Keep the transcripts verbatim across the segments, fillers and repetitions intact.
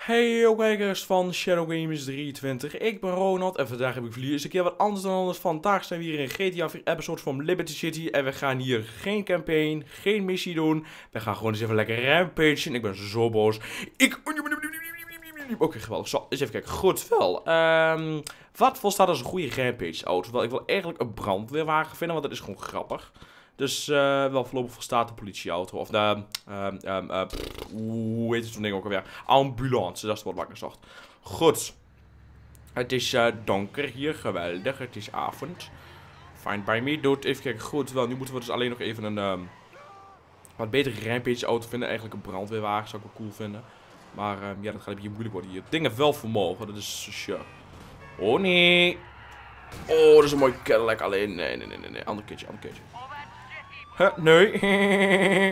Hey yo kijkers van Shadow Games drieëntwintig, ik ben Ronald en vandaag heb ik voor jullie eens een keer wat anders dan anders. Vandaag zijn we hier in G T A vier episode van Liberty City en we gaan hier geen campaign, geen missie doen. We gaan gewoon eens even lekker rampagen. Ik ben zo boos. Ik... Oké, okay, geweldig. Zo, eens even kijken. Goed, wel. Um, wat volstaat als een goede rampage auto? Wel, ik wil eigenlijk een brandweerwagen vinden, want dat is gewoon grappig. Dus uh, wel voorlopig volstaat de politieauto. Of de, um, um, uh, pff, hoe heet het zo'n ding ook alweer? Ambulance, dat is wat wat ik zocht. Goed. Het is uh, donker hier, geweldig. Het is avond. Fine by me, dude. Even kijken, goed. Wel, nu moeten we dus alleen nog even een um, wat betere rampage auto vinden. Eigenlijk een brandweerwagen, zou ik wel cool vinden. Maar um, ja, dat gaat een beetje moeilijk worden hier. Het ding heeft wel vermogen, dat is sure. Oh nee. Oh, dat is een mooi Cadillac alleen. Nee, nee, nee, nee, nee. Ander keertje, ander keertje. Huh, nee.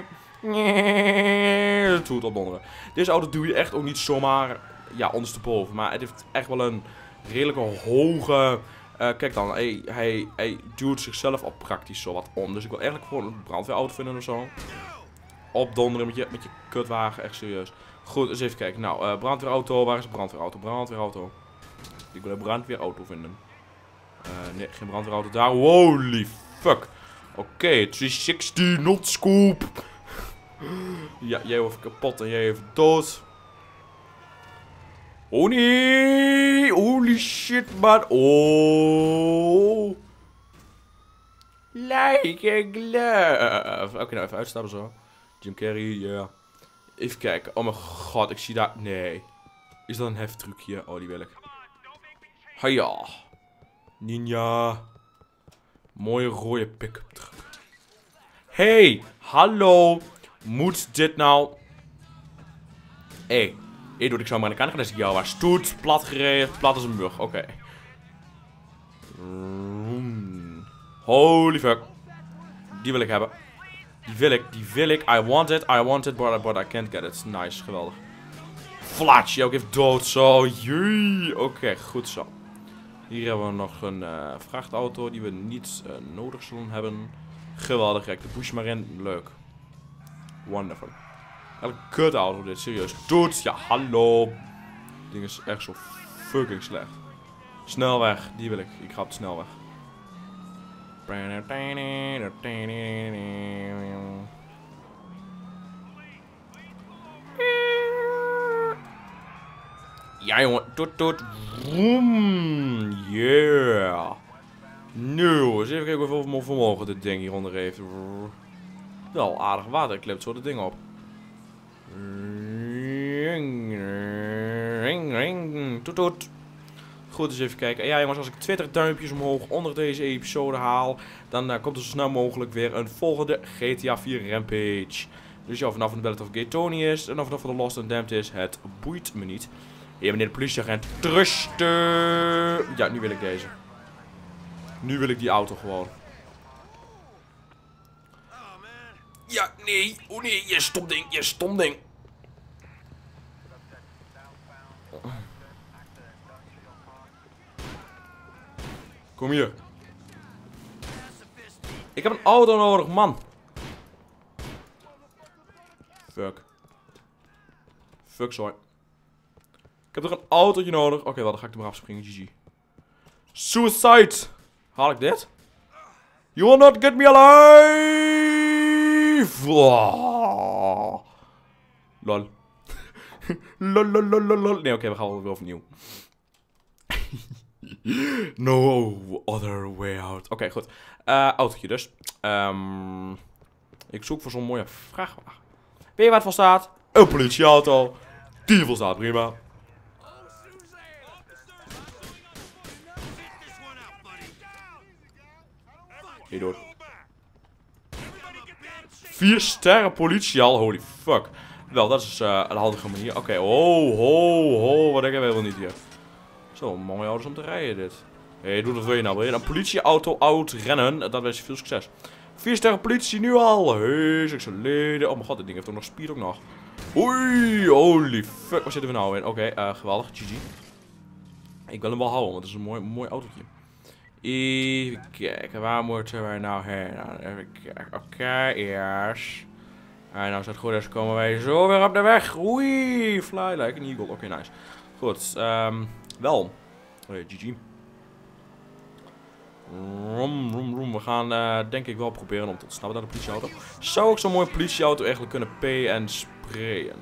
Dat doet op donderen. Deze auto doe je echt ook niet zomaar ja, ondersteboven. Maar het heeft echt wel een redelijke hoge... Uh, kijk dan, hij, hij, hij duwt zichzelf al praktisch zo wat om. Dus ik wil eigenlijk gewoon een brandweerauto vinden of zo. Opdonderen met je, met je kutwagen, echt serieus. Goed, eens even kijken. Nou, uh, brandweerauto, waar is de brandweerauto? Brandweerauto. Ik wil een brandweerauto vinden. Uh, nee, geen brandweerauto daar. Holy fuck. Oké, okay, driehonderdzestig, not scoop. Ja, jij wordt kapot en jij even dood. Oh nee, holy shit man. Oh. Like a glove. Oké, okay, nou even uitstappen zo. Jim Carrey, ja. Yeah. Even kijken, oh mijn god, ik zie daar... Nee. Is dat een heftrucje? Oh, die wil ik. Hiya. Ninja. Mooie rode pick-up truck. Hey, hallo. Moet dit nou... Hé, hey, hey, doe ik zo maar aan de kant gaan als ik jou was. Stoet, plat gereden, plat als een mug. Oké. Okay. Mm. Holy fuck. Die wil ik hebben. Die wil ik, die wil ik. I want it, I want it, but, but I can't get it. Nice, geweldig. Flatje, ook even dood zo. Jee. Oké, okay, goed zo. Hier hebben we nog een uh, vrachtauto die we niet uh, nodig zullen hebben. Geweldig, kijk, de push maar in. Leuk. Wonderful. Een kut auto dit, serieus. Doet, ja, hallo. Dit ding is echt zo fucking slecht. Snelweg, die wil ik. Ik ga op de snelweg. Ja jongen, toet toet. Vroom. Yeah. Nu, eens even kijken hoeveel vermogen dit ding hieronder heeft. Wel aardig water, klipt zo het ding op. Toet toet. Goed, eens even kijken. Ja jongens, als ik twintig duimpjes omhoog onder deze episode haal, dan uh, komt er zo snel mogelijk weer een volgende G T A vier Rampage. Dus ja, vanaf de Ballad of Gay Tony is en of het van de Lost and Damned is, het boeit me niet. Hier meneer de politieagent, trusten. Ja, nu wil ik deze. Nu wil ik die auto gewoon. Ja, nee. Oh nee, je stom ding, je stom ding. Kom hier. Ik heb een auto nodig, man. Fuck. Fuck, sorry. Ik heb toch een autootje nodig. Oké, okay, wel, dan ga ik er maar afspringen. G G. Suicide. Haal ik dit? You will not get me alive. Oh. Lol. Lol, lol, lol, lol, lol. Nee, oké, okay, we gaan wel weer overnieuw. No other way out. Oké, okay, goed. Uh, autootje dus. Um, ik zoek voor zo'n mooie vrachtwagen. Weet je waar het voor staat? Een politieauto. Die voor staat, prima. Hier door. Vier sterren politie al, holy fuck. Wel, dat is uh, een handige manier. Oké, okay. ho, ho, ho. Wat denk ik wel niet hier. Zo, mooie auto's om te rijden dit. Hé, hey, doe dat wil je nou. Wil je een politieauto uitrennen? Dat wens je veel succes. Vier sterren politie nu al. Hé, hey, succesleden. Oh mijn god, dit ding heeft ook nog speed ook nog. Oei, holy fuck. Waar zitten we nou in? Oké, okay, uh, geweldig. G G. Ik wil hem wel houden, want het is een mooi, mooi autootje. Even kijken, waar moeten we nou heen? Nou, even kijken. Oké, okay, eerst. En nou is het goed, dus komen wij zo weer op de weg. Oei, fly like an eagle. Oké, okay, nice. Goed, um, wel. Hey, G G. Rom, rom, rom. We gaan uh, denk ik wel proberen om te ontsnappen naar de politieauto. Zou ik zo'n mooie politieauto eigenlijk kunnen P en sprayen?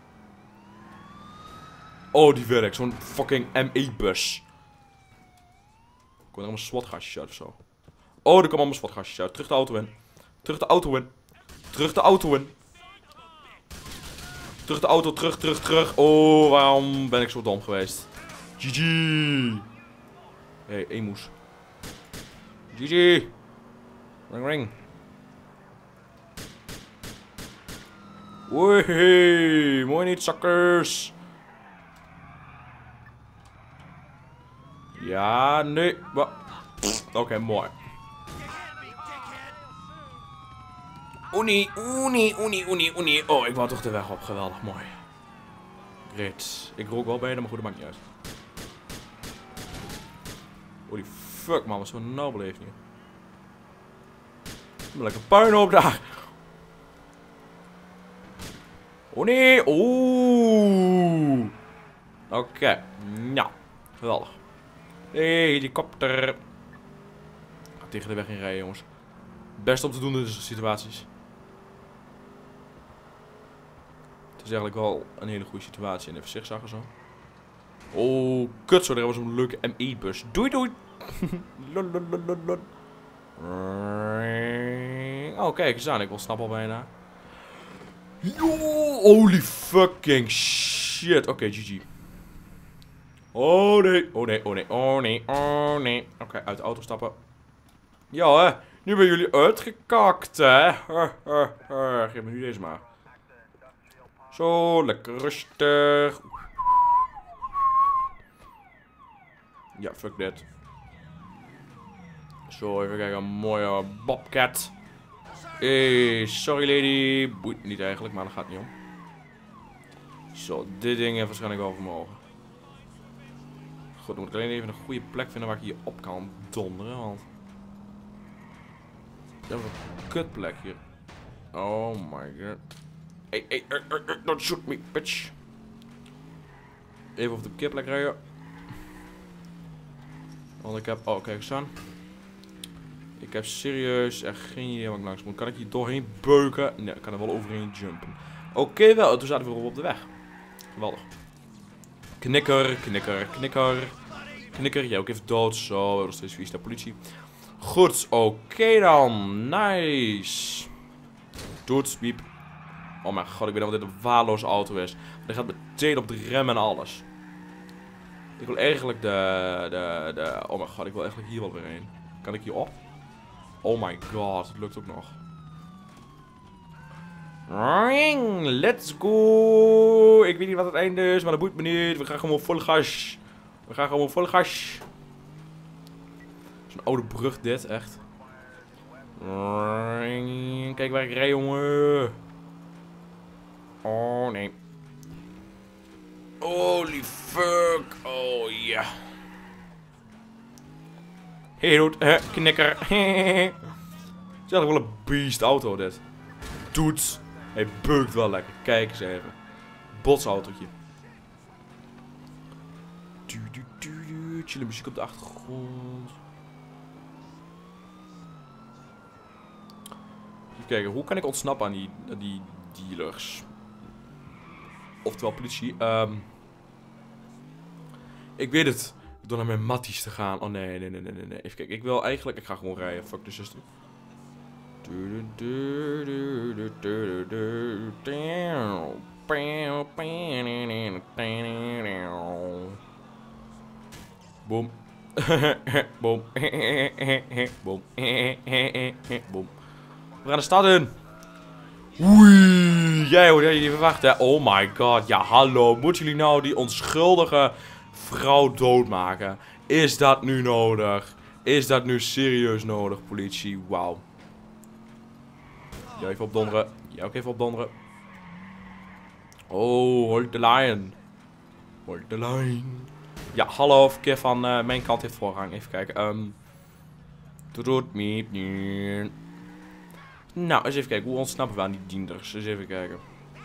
Oh, die werkt. Zo'n fucking M E-bus. Komen er allemaal SWAT-gastjes uit of zo? Oh, er komen allemaal SWAT-gastjes uit. Terug de auto in. Terug de auto in. Terug de auto in. Terug de auto, terug, terug, terug. Oh, waarom ben ik zo dom geweest? G G. Hey, emus. G G. Ring, ring. Oei, mooi niet, zakkers. Ja, nee. Oké, okay, mooi. Oenie, oenie, oenie, oenie, oenie. Oh, ik wou toch de weg op. Geweldig, mooi. Great. Ik rook wel bijna, maar goed, dat maakt niet uit. Holy fuck, man. Wat zo'n nou beleefd nu. Lekker puinhoop daar. Oh nee. Oeh. Oké. Okay. Nou. Geweldig. Hey, helikopter. Ga tegen de weg in rijden, jongens. Best om te doen in deze situaties. Het is eigenlijk wel een hele goede situatie. En even zigzaggen zo. Oh, kut zo. Daar hebben we zo'n leuke M E-bus. Doei, doei. Oh, kijk eens aan. Ik wil snap al bijna. Yo, holy fucking shit. Oké, okay, G G. Oh nee, oh nee, oh nee, oh nee, oh nee. Oké, okay, uit de auto stappen. Ja, hè. Nu ben jullie uitgekakt, hè. Geef me nu deze maar. Zo, lekker rustig. Ja, fuck dit. Zo, even kijken. Een mooie bobcat. Hey, sorry lady. Boeit niet eigenlijk, maar dat gaat niet om. Zo, dit ding heeft waarschijnlijk wel vermogen. Goed, dan moet ik alleen even een goede plek vinden waar ik hier op kan donderen, want... We hebben een kutplek hier. Oh my god. Hey, hey, hey, hey, don't shoot me, bitch. Even op de parkeerplek rijden. Want ik heb... Oh, kijk eens aan. Ik heb serieus echt geen idee waar ik langs moet. Kan ik hier doorheen beuken? Nee, ik kan er wel overheen jumpen. Oké, okay, wel. Toen zaten we weer op de weg. Geweldig. Knikker, knikker, knikker. Knikker, jij ook even dood. Zo, we hebben nog steeds vies naar politie. Goed, oké okay dan. Nice. Doet, piep. Oh mijn god, ik weet niet wat dit een waardeloze auto is. Hij gaat meteen op de rem en alles. Ik wil eigenlijk de, de, de... Oh mijn god, ik wil eigenlijk hier wel weer heen. Kan ik hier op? Oh my god, het lukt ook nog. Let's go. Ik weet niet wat het einde is, maar dat boeit me niet. We gaan gewoon vol gas. We gaan gewoon vol gas. Zo'n oude brug dit, echt. Kijk waar ik rij, jongen. Oh nee. Holy fuck. Oh ja. Yeah. Hey dude, hè, knikker. Het is eigenlijk wel een beest auto dit. Doet. Hij beukt wel lekker. Kijk eens even. Botsautootje. Chille muziek op de achtergrond. Even kijken, hoe kan ik ontsnappen aan die, aan die dealers? Oftewel politie. Um, ik weet het. Door naar mijn matties te gaan. Oh nee, nee, nee, nee, nee. Even kijken, ik wil eigenlijk... Ik ga gewoon rijden. Fuck de zuster. Boom. Boom. Boom. Boom. We gaan de stad in. Oei. Jij hoort je niet verwachten. Oh my god. Ja, hallo. Moeten jullie nou die onschuldige vrouw doodmaken? Is dat nu nodig? Is dat nu serieus nodig, politie? Wauw. Jij even opdonderen. Jij ook even opdonderen. Oh, hold the line. Hold the line. Ja, hallo. Verkeer van uh, mijn kant heeft voorrang. Even kijken. Um, doet niet. Nou, eens even kijken. Hoe ontsnappen we aan die dienders? Eens even kijken.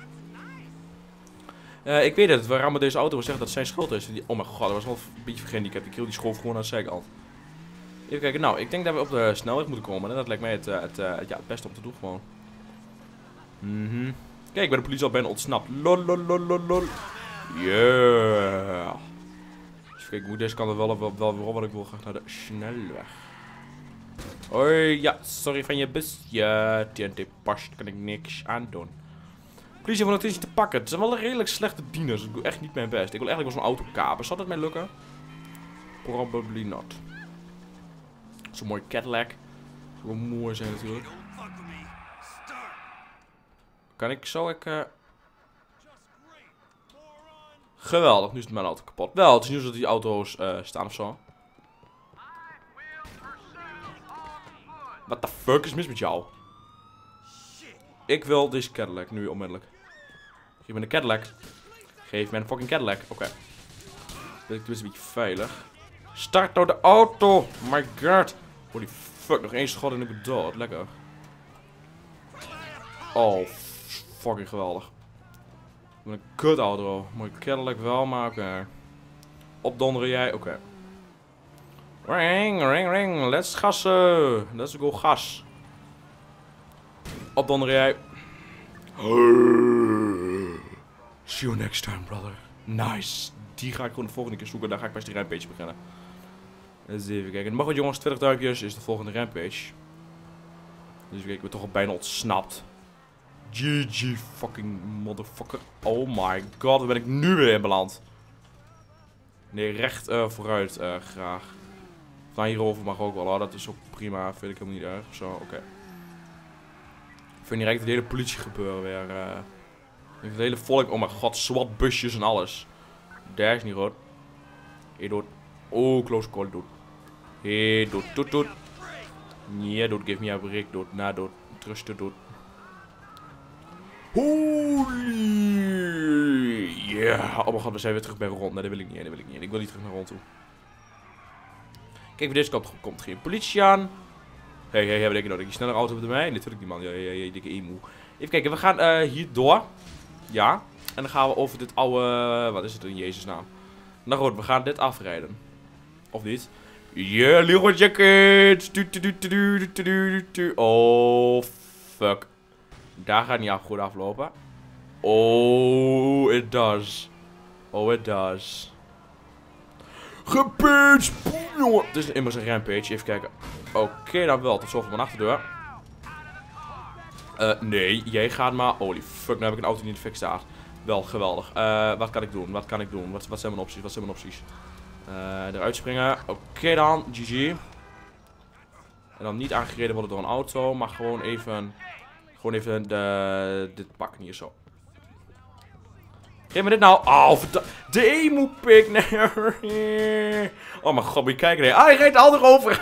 Uh, ik weet het. We rammen deze auto. We zeggen dat het zijn schuld is. Die, oh mijn god, dat was wel een beetje gehandicapt. Die kill die schoof gewoon aan de zijkant. Even kijken. Nou, ik denk dat we op de snelweg moeten komen. En dat lijkt mij het, uh, het, uh, ja, het beste om te doen gewoon. Mhm. Mm Kijk, ik ben de politie al bijna ontsnapt. Lol, lol, lol, lol, lol. Yeah. Dus kijk, ik moet deze kant er wel, wel, wel weer op, want ik wil graag naar de snelweg. Hoi, ja, sorry van je bus. Ja, T N T past, kan ik niks aan doen. Politie van het te pakken. Het zijn wel redelijk slechte dieners. Ik doe echt niet mijn best. Ik wil eigenlijk wel zo'n auto kapen. Zal dat mij lukken? Probably not. Zo'n mooi Cadillac. Zou wel mooi zijn natuurlijk. Kan ik zo, ik... Uh... Geweldig, nu is het mijn auto kapot. Wel, het is nieuws dat die auto's uh, staan of zo. What the fuck is mis met jou? Ik wil deze Cadillac nu onmiddellijk. Geef me een Cadillac. Geef me een fucking Cadillac. Oké. Okay. Ben ik dus een beetje veilig. Start nou de auto. My god. Holy fuck, nog één schot en ik ben dood. Lekker. Oh, fucking geweldig. Ik ben een kut auto. Mooi Cadillac wel, maar oké. Okay. Opdonderen jij? Oké. Okay. Ring, ring, ring. Let's gassen. Let's go gas. Opdonderen jij. See you next time, brother. Nice. Die ga ik gewoon de volgende keer zoeken. Daar ga ik best die rampage beginnen. Eens even kijken. Mag het jongens, twintig duimpjes is de volgende rampage. Dus ik ben toch al bijna ontsnapt. G G fucking motherfucker. Oh my god, waar ben ik nu weer in beland? Nee, recht uh, vooruit uh, graag. Van hierover mag ook wel hoor. Dat is ook prima. Vind ik helemaal niet erg. Zo, oké. Okay. Ik vind direct het hele politie gebeuren weer. Uh, het hele volk. Oh mijn god, SWAT-busjes en alles. Daar is niet rood. Hey, dood. Oh, close call, dood. Hey, dood, dood, dood. Nee, dood, give me a break, dood. Na, dood. Trust, dood. Holy. Yeah. Oh mijn god, we zijn weer terug bij rond. Nee, dat wil ik niet. Dat wil ik niet. Ik wil niet terug naar rond toe. Kijk, bij deze kant komt geen politie aan. Hé, hé, hebben we nou dat je sneller auto bij mij? Natuurlijk niet, man. Ja, ja, ja, dikke emo. Even kijken, we gaan uh, hier door. Ja. En dan gaan we over dit oude... Wat is het in Jezus naam? Nou goed, we gaan dit afrijden. Of niet? Yeah, Leroy Jacket! Oh, fuck. Daar gaat niet af goed aflopen. Oh, it does. Oh, it does. Gepitcht! Jongen! Het is immers een rampage. Even kijken. Oké, okay, dan wel. Tot zover mijn achterdeur. Uh, nee, jij gaat maar... Holy fuck, nu heb ik een auto die in de fik staat. Wel, geweldig. Uh, wat kan ik doen? Wat kan ik doen? Wat, wat zijn mijn opties? Wat zijn mijn opties? Uh, eruit springen. Oké okay dan. G G. En dan niet aangereden worden door een auto. Maar gewoon even... Gewoon even de, dit pakken hier zo. Geef me dit nou. Oh, verdomme. De emo-pik. Nee. Oh mijn god, moet je kijken. Nee. Ah, hij rijdt al erover.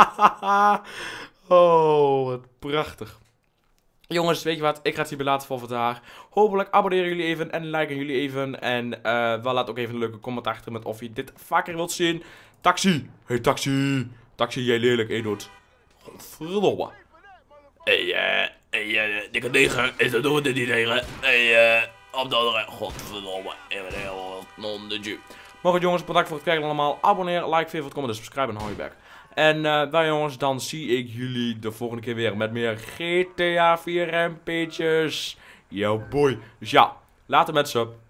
Oh, wat prachtig. Jongens, weet je wat? Ik ga het hierbij laten voor vandaag. Hopelijk abonneren jullie even en liken jullie even. En uh, wel laat ook even een leuke comment achter met of je dit vaker wilt zien. Taxi. Hey, taxi. Taxi, jij lelijk, Edot. Godverdomme. Hey, eh, hey, uh, dikke neger. Is dat doen we niet tegen? Hey, eh, op de andere. Godverdomme. Ik ben heel non-de-ju. Maar goed, jongens, bedankt voor het kijken allemaal. Abonneer, like, favorite, comment, subscribe en hou je back. En uh, nou jongens, dan zie ik jullie de volgende keer weer met meer G T A vier rampages. Yo boy. Dus ja, later met ze.